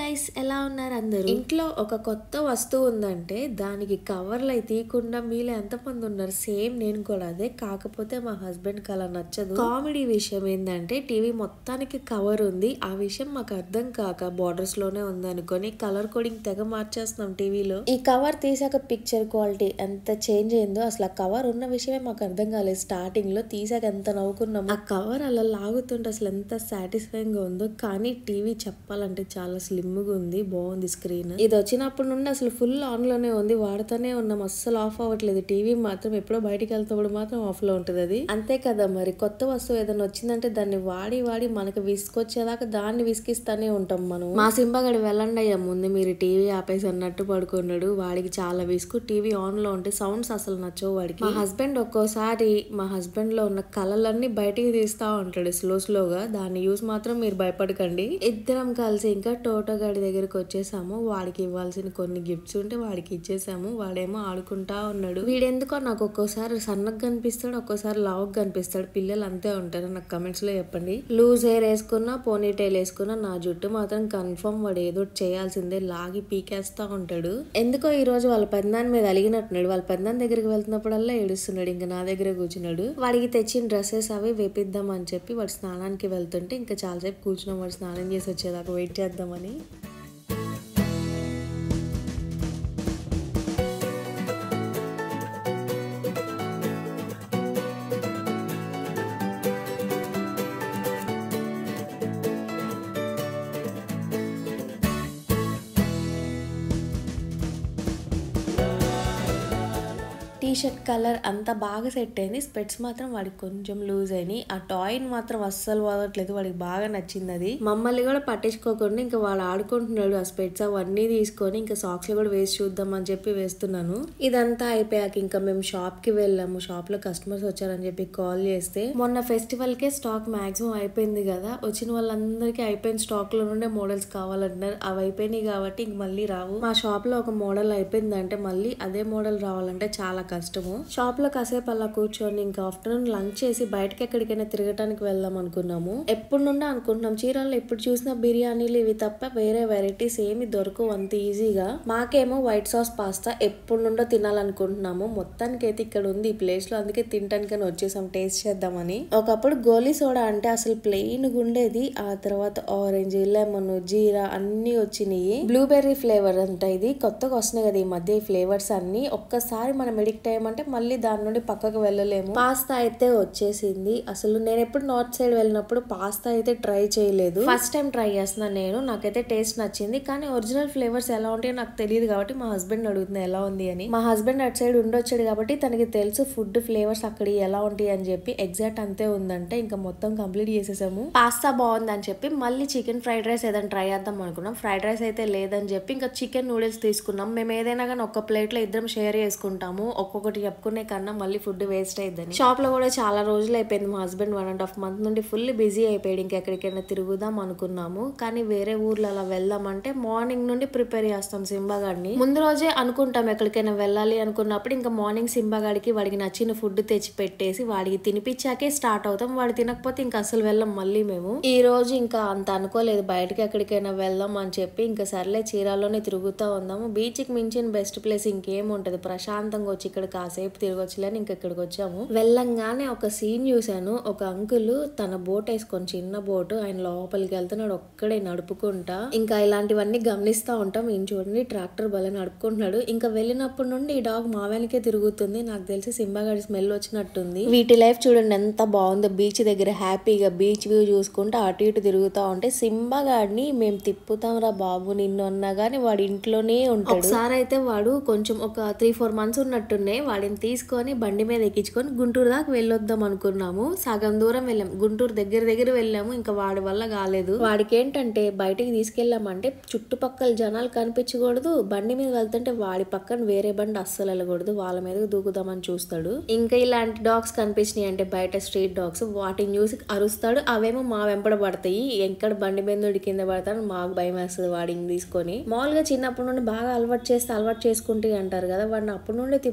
Guys, ఎలా ఉన్నారు అందరూ? ఇంట్లో ఒక కొత్త వస్తువు ఉందంటే దానికి కవర్లు అయితే తీయకుండా మీలో ఎంతమంది ఉన్నారు? సేమ్ నేను కూడా అదే. కాకపోతే మా హస్బెండ్ కి అలా నచ్చదు. కామెడీ విషయం ఏంటంటే టీవీ మొత్తానికి కవర్ ఉంది, ఆ విషయం మాకు అర్థం కాక బోర్డర్స్ లోనే ఉంది అనుకొని కలర్ కోడింగ్ తెగ మార్చేస్తున్నాం టీవీలో. ఈ కవర్ తీసాక పిక్చర్ క్వాలిటీ ఎంత చేంజ్ అయిందో అసలు ఆ కవర్ ఉన్న విషయమే మాకు అర్థం కాలేదు. స్టార్టింగ్ లో తీసాక ఎంత నవ్వుకున్నాం. ఆ కవర్ అలా లాగుతుంటే అసలు ఎంత సాటిస్ఫైయింగ్ గా ఉందో. కానీ టీవీ చెప్పాలంటే చాలా స్లిమ్ గా ఉంది, బాగుంది స్క్రీన్. ఇది వచ్చినప్పటి నుండి అసలు ఫుల్ ఆన్ లోనే ఉంది, వాడుతూనే ఉన్నాం, అస్సలు ఆఫ్ అవ్వట్లేదు. టీవీ మాత్రం ఎప్పుడో బయటికి వెళ్తాడు మాత్రం ఆఫ్ లో ఉంటది. అది అంతే కదా మరి. కొత్త వస్తువు ఏదైనా వచ్చిందంటే దాన్ని వాడి వాడి మనకి విసుకొచ్చేదాకా దాన్ని విసికిస్తానే ఉంటాం మనం. మా సింబగడి వెళ్ళండి అయ్యా ముందు, మీరు టీవీ ఆపేసి అన్నట్టు పడుకున్నాడు. వాడికి చాలా విసుకు, టీవీ ఆన్ లో ఉంటే సౌండ్స్ అసలు నచ్చవు వాడికి. మా హస్బెండ్ ఒక్కోసారి మా హస్బెండ్ లో ఉన్న కళలన్నీ బయటికి తీస్తా ఉంటాడు స్లోగా. దాన్ని యూస్ మాత్రం మీరు భయపడకండి. ఇద్దరం కలిసి ఇంకా టోటో గాడి దగ్గరికి వచ్చేసాము. వాడికి ఇవ్వాల్సిన కొన్ని గిఫ్ట్స్ ఉంటే వాడికి ఇచ్చేసాము. వాడేమో ఆడుకుంటా ఉన్నాడు. వీడెందుకో నాకు ఒక్కోసారి సన్నగా కనిపిస్తాడు, ఒక్కోసారి లావుగా కనిపిస్తాడు. పిల్లలు అంతే ఉంటారు, నాకు కమెంట్స్ లో చెప్పండి. లూజ్ హెయిర్ వేసుకున్నా పోనీ టైల్ వేసుకున్నా నా జుట్టు మాత్రం కన్ఫర్మ్ వాడు ఏదో చేయాల్సిందే, లాగి పీకేస్తా ఉంటాడు. ఎందుకో ఈ రోజు వాళ్ళ పెద్దనాన్న మీద అలిగినట్టున్నాడు. వాళ్ళ పెద్దనాన్న దగ్గరికి వెళ్తున్నప్పుడల్లా ఏడుస్తున్నాడు. ఇంకా నా దగ్గర కూర్చున్నాడు. వాడికి తెచ్చిన డ్రెస్సెస్ అవి వేపిద్దాం అని చెప్పి వాడు స్నానానికి వెళ్తుంటే ఇంకా చాలాసేపు కూర్చున్నాం. వాడు స్నానం చేసి వచ్చేదాకా వెయిట్ చేద్దామని. టీ-షర్ట్ కలర్ అంతా బాగా సెట్ అయింది. స్పెట్స్ మాత్రం వాడికి కొంచెం లూజ్ అయినాయి. ఆ టాయ్ మాత్రం అస్సలు వదలట్లేదు, వాడికి బాగా నచ్చింది అది. మమ్మల్ని కూడా పట్టించుకోకుండా ఇంకా వాడు ఆడుకుంటున్నాడు. ఆ స్పెట్స్ అవన్నీ తీసుకొని ఇంకా సాక్స్ కూడా వేసి చూద్దాం అని చెప్పి వేస్తున్నాను. ఇదంతా అయిపోయాక ఇంకా మేము షాప్ కి వెళ్ళాము. షాప్ లో కస్టమర్స్ వచ్చారని చెప్పి కాల్ చేస్తే, మొన్న ఫెస్టివల్ కే స్టాక్ మాక్సిమం అయిపోయింది కదా, వచ్చిన వాళ్ళందరికీ అయిపోయిన స్టాక్ లో నుండే మోడల్స్ కావాలంటున్నారు. అవి అయిపోయినాయి కాబట్టి ఇంక మళ్ళీ రావు. మా షాప్ లో ఒక మోడల్ అయిపోయిందంటే మళ్ళీ అదే మోడల్ రావాలంటే చాలా కష్టము. షాప్ లో కాసేపు అలా కూర్చొని ఇంకా ఆఫ్టర్నూన్ లంచ్ చేసి బయటకి ఎక్కడికైనా తిరగటానికి వెళ్దాం అనుకున్నాము. ఎప్పుడు నుండి అనుకుంటున్నాం, చీరాల్లో ఎప్పుడు చూసినా బిర్యానీలు ఇవి తప్ప వేరే వెరైటీస్ ఏమి దొరకవు అంత ఈజీగా. మాకేమో వైట్ సాస్ పాస్తా ఎప్పుడు నుండో తినాలనుకుంటున్నాము. మొత్తానికి అయితే ఇక్కడ ఉంది ఈ ప్లేస్ లో, అందుకే తినటానికని వచ్చేసాం టేస్ట్ చేద్దామని. ఒకప్పుడు గోలీ సోడా అంటే అసలు ప్లెయిన్ గుండేది, ఆ తర్వాత ఆరెంజ్, లెమన్, జీరా అన్ని వచ్చినాయి. బ్లూబెర్రీ ఫ్లేవర్ అంట ఇది, కొత్తగా వస్తున్నాయి కదా ఈ మధ్య ఈ ఫ్లేవర్స్ అన్ని. ఒక్కసారి మనం ఎడిక్ట్ అయ్యామంటే మళ్ళీ దాని నుండి పక్కకు వెళ్ళలేము. పాస్తా అయితే వచ్చేసింది. అసలు నేను ఎప్పుడు నార్త్ సైడ్ వెళ్ళినప్పుడు పాస్తా అయితే ట్రై చేయలేదు, ఫస్ట్ టైం ట్రై చేస్తున్నాను నేను. నాకైతే టేస్ట్ నచ్చింది, కానీ ఒరిజినల్ ఫ్లేవర్స్ ఎలా ఉంటాయో నాకు తెలియదు కాబట్టి మా హస్బెండ్ అడుగుతుంది ఎలా ఉంది అని. మా హస్బెండ్ అటు సైడ్ ఉండొచ్చాడు కాబట్టి తనకి తెలుసు ఫుడ్ ఫ్లేవర్స్ అక్కడ ఎలా ఉంటాయి అని చెప్పి. ఎగ్జాక్ట్ అంతే ఉందంటే ఇంకా మొత్తం కంప్లీట్ చేసేసాము. పాస్తా బాగుంది అని చెప్పి మళ్ళీ చికెన్ ఫ్రైడ్ రైస్ ఏదైనా ట్రై చేద్దాం అనుకున్నాం. ఫ్రైడ్ రైస్ అయితే లేదని చెప్పి ఇంకా చికెన్ నూడిల్స్ తీసుకున్నాం. మేము ఏదైనా కానీ ఒక ప్లేట్ లో ఇద్దరం షేర్ చేసుకుంటాము, ఒక్కొక్కటి చెప్పుకునే కన్నా మళ్ళీ ఫుడ్ వేస్ట్ అయిద్దని. షాప్ లో కూడా చాలా రోజులు అయిపోయింది. మా హస్బెండ్ 1.5 months నుండి ఫుల్ బిజీ అయిపోయాడు. ఇంకెక్కడికైనా తిరుగుదాం అనుకున్నాము, కానీ వేరే ఊర్లో అలా వెళ్దామంటే మార్నింగ్ నుండి ప్రిపేర్ చేస్తాం సింబాగాడిని. ముందు రోజే అనుకుంటాం ఎక్కడికైనా వెళ్ళాలి అనుకున్నప్పుడు ఇంకా మార్నింగ్ సింబాగాడికి వాడికి నచ్చిన ఫుడ్ తెచ్చి పెట్టేసి వాడికి తినిపించాకే స్టార్ట్ అవుతాం. వాడు తినకపోతే ఇంకా అసలు వెళ్ళాం మళ్ళీ మేము. ఈ రోజు ఇంకా అంత అనుకోలేదు బయటకి ఎక్కడికైనా వెళ్దాం అని చెప్పి ఇంకా సర్లే చీరాల్లోనే తిరుగుతూ ఉందాము. బీచ్ కి మించిన బెస్ట్ ప్లేస్ ఇంకేముంటది, ప్రశాంతంగా వచ్చి ఇక్కడ కాసేపు తిరగొచ్చులేని ఇంకా ఇక్కడికి వచ్చాము. వెళ్ళంగానే ఒక సీన్ చూశాను. ఒక అంకుల్ తన బోట్ వేసుకొని, చిన్న బోటు, ఆయన లోపలికి వెళ్తున్నాడు ఒక్కడే నడుపుకుంటా. ఇంకా ఇలాంటివన్నీ గమనిస్తా ఉంటాం. ఈయన చూడండి ట్రాక్టర్ బల నడుపుకుంటున్నాడు. ఇంకా వెళ్ళినప్పటి నుండి ఈ డాగ్ మా వెనకే తిరుగుతుంది. నాకు తెలిసి సింబాగాడి స్మెల్ వచ్చినట్టుంది. వీటి లైఫ్ చూడండి ఎంత బాగుందో, బీచ్ దగ్గర హ్యాపీగా బీచ్ వ్యూ చూసుకుంటూ అటు ఇటు తిరుగుతా ఉంటే. సింబాగాడిని మేము తిప్పుతాం రా బాబు నిన్ను అన్నా గానీ వాడు ఇంట్లోనే ఉంటాడు. ఒకసారి అయితే వాడు కొంచెం ఒక 3-4 months ఉన్నట్టున్నాయి, వాడిని తీసుకొని బండి మీద ఎక్కించుకొని గుంటూరు దాకా వెళ్ళొద్దాం అనుకున్నాము. సగం దూరం వెళ్ళాం, గుంటూరు దగ్గర వెళ్ళాము. ఇంకా వాడి వల్ల కాలేదు. వాడికి ఏంటంటే బయటికి తీసుకెళ్ళామంటే చుట్టుపక్కల జనాలు కనిపించకూడదు, బండి మీద వెళ్తుంటే వాడి పక్కన వేరే బండి అస్సలు వెళ్ళకూడదు, వాళ్ళ మీదకి దూకుదామని చూస్తాడు. ఇంకా ఇలాంటి డాగ్స్ కనిపించినాయి అంటే బయట స్ట్రీట్ డాగ్స్, వాటిని చూసి అరుస్తాడు, అవేమో మా వెంపడ పడతాయి. ఎక్కడ బండి మీద కింద పడతాడు, మాకు భయం వేస్తుంది వాడిని తీసుకొని. మామూలుగా చిన్నప్పటి నుండి బాగా అలవాటు చేసుకుంటే అంటారు కదా, వాడిని అప్పటి నుండి తిప్పుతా ఉన్నా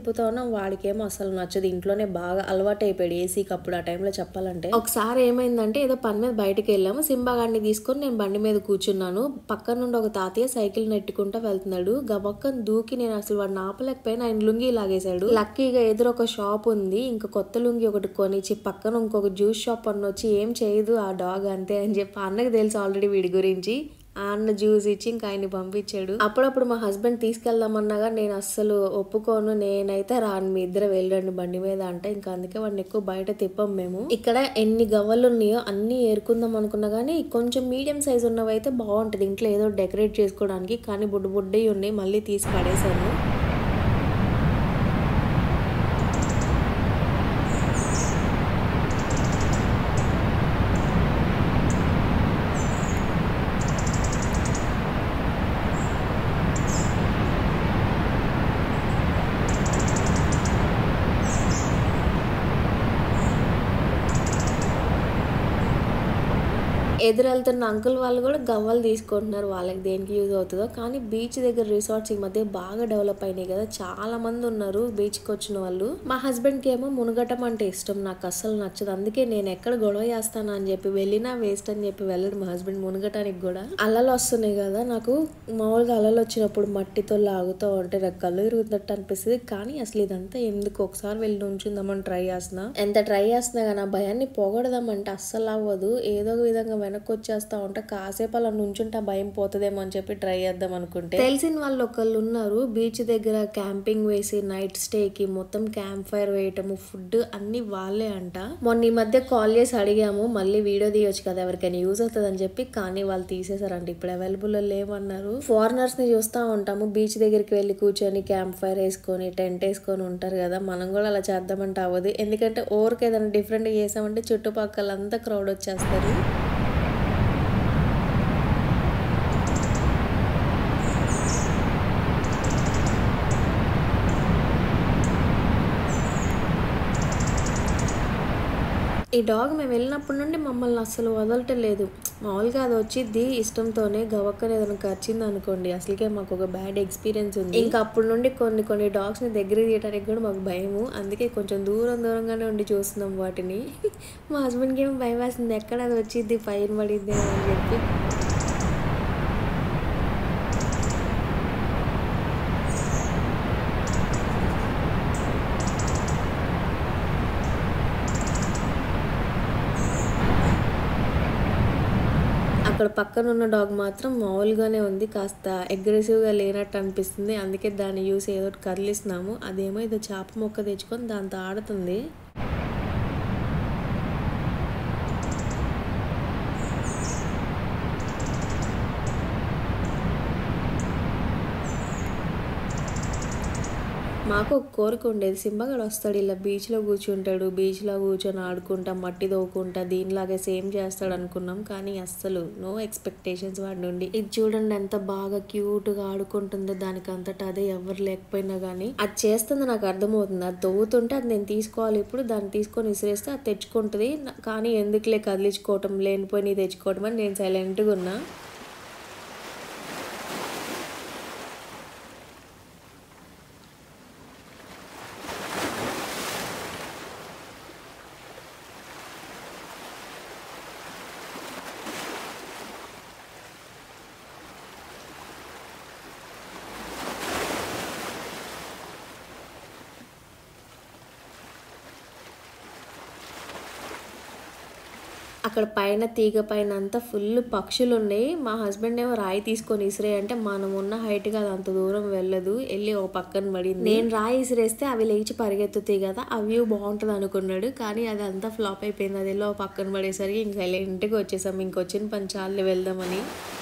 వాతావరణం వాడికేమో అసలు నచ్చదు. ఇంట్లోనే బాగా అలవాటు అయిపోయాడు ఏసీకి అప్పుడు ఆ టైంలో చెప్పాలంటే. ఒకసారి ఏమైందంటే ఏదో పని మీద బయటకు వెళ్ళాము. సింబా గాడిని తీసుకొని నేను బండి మీద కూర్చున్నాను. పక్కన నుండి ఒక తాతయ్య సైకిల్ నెట్టుకుంటా వెళ్తున్నాడు. గబక్కన దూకి నేను అసలు వాడిని ఆపలేకపోయినా ఆయన లుంగి లాగేశాడు. లక్కీగా ఎదురు ఒక షాప్ ఉంది. ఇంకా కొత్త లుంగి ఒకటి కొనిచ్చి పక్కన ఇంకొక జ్యూస్ షాప్ అన్న వచ్చి ఏం చేయదు ఆ డాగ్ అంతే అని చెప్పి అన్నకి తెలుసు ఆల్రెడీ వీడి గురించి. ఆ అన్న జ్యూస్ ఇచ్చి ఇంకా ఆయన్ని పంపించాడు. అప్పుడప్పుడు మా హస్బెండ్ తీసుకెళ్దామన్నాగా నేను అస్సలు ఒప్పుకోను, నేనైతే రాను, మీ ఇద్దరు వెళ్ళండి బండి మీద అంటే. ఇంకా అందుకే వాడిని ఎక్కువ బయట తిప్పం మేము. ఇక్కడ ఎన్ని గవ్వలు ఉన్నాయో అన్ని ఏరుకుందాం అనుకున్నా కానీ కొంచెం మీడియం సైజ్ ఉన్నవి అయితే బాగుంటది ఇంట్లో ఏదో డెకరేట్ చేసుకోవడానికి. కానీ బుడ్డయి ఉన్నాయి, మళ్ళీ తీసి పడేసాను. ఎదురెళ్తున్న అంకుల్ వాళ్ళు కూడా గవ్వలు తీసుకుంటున్నారు, వాళ్ళకి దేనికి యూజ్ అవుతుందో. కానీ బీచ్ దగ్గర రిసార్ట్స్ ఈ మధ్య బాగా డెవలప్ అయినాయి కదా, చాలా మంది ఉన్నారు బీచ్కి వచ్చిన వాళ్ళు. మా హస్బెండ్కి ఏమో మునగటం అంటే ఇష్టం, నాకు అస్సలు నచ్చదు. అందుకే నేను ఎక్కడ గొడవ చేస్తాను అని చెప్పి వెళ్ళినా వేస్ట్ అని చెప్పి వెళ్ళడు మా హస్బెండ్ మునగటానికి కూడా. అలలు వస్తున్నాయి కదా, నాకు మామూలుగా అలలు వచ్చినప్పుడు మట్టితో లాగుతూ ఉంటే నాకు కళ్ళు తిరుగుతున్నట్టు అనిపిస్తుంది. కానీ అసలు ఇదంతా ఎందుకు, ఒకసారి వెళ్ళి నుంచుందామని ట్రై చేస్తున్నా. ఎంత ట్రై చేస్తున్నా కానీ ఆ భయాన్ని పోగొడదామంటే అస్సలు అవ్వదు. ఏదో ఒక విధంగా వెనక్కి వచ్చేస్తా ఉంటే కాసేపు అలా నుంచుంటే భయం పోతుందేమో అని చెప్పి ట్రై చేద్దాం అనుకుంటే తెలిసిన వాళ్ళు ఒకళ్ళు ఉన్నారు బీచ్ దగ్గర క్యాంపింగ్ వేసి నైట్ స్టేకి మొత్తం క్యాంప్ ఫైర్ వేయటము ఫుడ్ అన్ని వాళ్ళే అంట. మొన్న ఈ మధ్య కాల్ చేసి అడిగాము మళ్ళీ వీడియో తీయొచ్చు కదా ఎవరికైనా యూజ్ అవుతుంది అని చెప్పి, కానీ వాళ్ళు తీసేశారంట, ఇప్పుడు అవైలబుల్ లేవన్నారు. ఫారినర్స్ ని చూస్తూ ఉంటాము బీచ్ దగ్గరికి వెళ్ళి కూర్చొని క్యాంప్ ఫైర్ వేసుకొని టెంట్ వేసుకొని ఉంటారు కదా, మనం కూడా అలా చేద్దామంటే అవ్వదు. ఎందుకంటే ఓవర్కి ఏదైనా డిఫరెంట్ చేసామంటే చుట్టుపక్కల అంతా క్రౌడ్ వచ్చేస్తారు. ఈ డాగ్ మేము వెళ్ళినప్పటి నుండి మమ్మల్ని అస్సలు వదలటలేదు. మామూలుగా అది వచ్చిద్ది ఇష్టంతోనే, గవక్కని ఏదైనా ఖర్చింది అనుకోండి అసలుకే మాకు ఒక బ్యాడ్ ఎక్స్పీరియన్స్ ఉంది. ఇంకా అప్పటి నుండి కొన్ని డాగ్స్ని దగ్గర తీయడానికి కూడా మాకు భయము, అందుకే కొంచెం దూరంగానే ఉండి చూస్తున్నాం వాటిని. మా హస్బెండ్కి ఏమో భయం వేస్తుంది, ఎక్కడ అది వచ్చిద్ది ఫైన్ పడిద్ది అని చెప్పి. అక్కడ పక్కన ఉన్న డాగ్ మాత్రం మామూలుగానే ఉంది, కాస్త అగ్రెసివ్గా లేనట్టు అనిపిస్తుంది. అందుకే దాన్ని యూస్ ఏదో కదిలిస్తున్నాము. అదేమో ఏదో చేప మొక్క తెచ్చుకొని దాంతో ఆడుతుంది. మాకు ఒక కోరిక ఉండేది, సింబగాడు వస్తాడు ఇలా బీచ్లో కూర్చుంటాడు, బీచ్లో కూర్చొని ఆడుకుంటా మట్టి తవ్వుకుంటా దీనిలాగే సేమ్ చేస్తాడు అనుకున్నాం. కానీ అస్సలు నో ఎక్స్పెక్టేషన్స్ వాడి నుండి. ఇది చూడండి ఎంత బాగా క్యూట్గా ఆడుకుంటుందో, దానికి అంతటా అదే ఎవరు లేకపోయినా కానీ అది చేస్తుంది నాకు అర్థమవుతుంది. అది తవ్వుతుంటే అది నేను తీసుకోవాలి, ఇప్పుడు దాన్ని తీసుకొని విసిరేస్తే అది తెచ్చుకుంటుంది. కానీ ఎందుకులే కదిలించుకోవటం లేనిపోయి తెచ్చుకోవటం అని నేను సైలెంట్గా ఉన్నా. అక్కడ పైన తీగ పైన అంతా ఫుల్ పక్షులు ఉన్నాయి. మా హస్బెండ్ ఏమో రాయి తీసుకొని ఇసిరే అంటే మనం ఉన్న హైట్ గా అంత దూరం వెళ్ళదు, వెళ్ళి ఓ పక్కన పడింది. నేను రాయి ఇసిరేస్తే అవి లేచి పరిగెత్తుతాయి కదా, ఆ వ్యూ బాగుంటుంది అనుకున్నాడు. కానీ అది అంతా ఫ్లాప్ అయిపోయింది. అది వెళ్ళి ఓ పక్కన పడేసరికి ఇంకా ఇంటికి వచ్చేసాం. ఇంకొచ్చిన పని చాలు వెళ్దామని.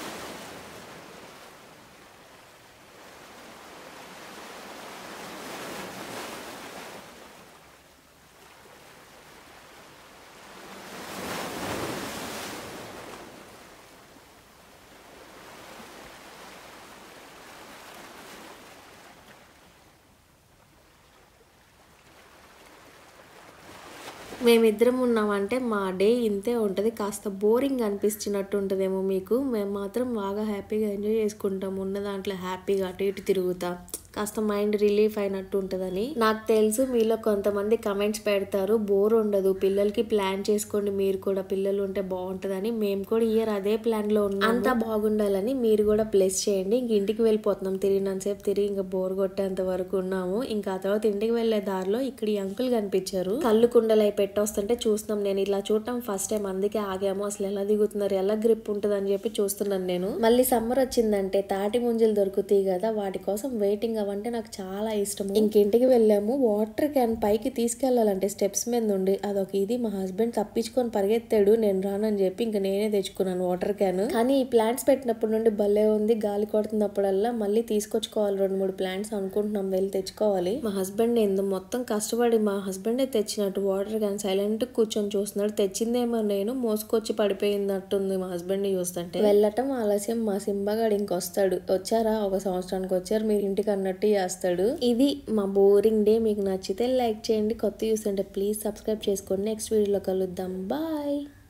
మేమిద్దరం ఉన్నామంటే మా డే ఇంతే ఉంటుంది. కాస్త బోరింగ్ అనిపించినట్టు ఉంటుందేమో మీకు, మేము మాత్రం బాగా హ్యాపీగా ఎంజాయ్ చేసుకుంటాం. ఉన్న దాంట్లో హ్యాపీగా అటు ఇటు తిరుగుతా కాస్త మైండ్ రిలీఫ్ అయినట్టు ఉంటుందని. నాకు తెలుసు మీలో కొంతమంది కమెంట్స్ పెడతారు, బోర్ ఉండదు, పిల్లలకి ప్లాన్ చేసుకోండి, మీరు కూడా పిల్లలు ఉంటే బాగుంటుందని. మేము కూడా ఇయర్ అదే ప్లాన్ లో ఉన్నాం, అంతా బాగుండాలని. మీరు కూడా ప్లేస్ చేయండి. ఇంక ఇంటికి వెళ్ళిపోతున్నాం, తిరిగినంతసేపు తిరిగి ఇంకా బోర్ కొట్టేంత వరకు ఉన్నాము. ఇంకా ఆ తర్వాత ఇంటికి వెళ్లే దారిలో ఇక్కడ ఈ అంకుల్ కనిపించారు, కళ్ళు కుండలు అయి పెట్టొస్తుంటే చూస్తున్నాం. నేను ఇలా చూడటం ఫస్ట్ టైం, అందుకే ఆగాము. అసలు ఎలా దిగుతున్నారు, ఎలా గ్రిప్ ఉంటుంది అని చెప్పి చూస్తున్నాను నేను. మళ్ళీ సమ్మర్ వచ్చిందంటే తాటి ముంజలు దొరుకుతాయి కదా, వాటి కోసం వెయిటింగ్. అవంటే నాకు చాలా ఇష్టం. ఇంకింటికి వెళ్ళాము. వాటర్ క్యాన్ పైకి తీసుకెళ్లాలంటే స్టెప్స్ మీద నుండి అదొక ఇది. మా హస్బెండ్ తప్పించుకొని పరిగెత్తాడు, నేను రానని చెప్పి ఇంకా నేనే తెచ్చుకున్నాను వాటర్ క్యాన్. కానీ ఈ ప్లాంట్స్ పెట్టినప్పటి నుండి భలే ఉంది, గాలి కొడుతున్నప్పుడల్లా మళ్ళీ తీసుకొచ్చుకోవాలి 2-3 ప్లాంట్స్ అనుకుంటున్నాం, వెళ్ళి తెచ్చుకోవాలి. మా హస్బెండ్ ఏందో మొత్తం కష్టపడి మా హస్బెండే తెచ్చినట్టు వాటర్ క్యాన్ సైలెంట్ కూర్చొని చూస్తున్నాడు. తెచ్చిందేమో నేను, మోసుకొచ్చి పడిపోయినట్టుంది మా హస్బెండ్ చూస్తుంటే. వెళ్ళటం ఆలస్యం. మా సింబగాడు ఇంకొస్తాడు. వచ్చారా, ఒక సంవత్సరానికి వచ్చారు మీరు ఇంటికి అన్నట్టు చేస్తాడు. ఇది మా బోరింగ్ డే. మీకు నచ్చితే లైక్ చేయండి, కొత్త చూస్తుంటే ప్లీజ్ సబ్స్క్రైబ్ చేసుకోండి. నెక్స్ట్ వీడియోలో కలుద్దాం. బాయ్.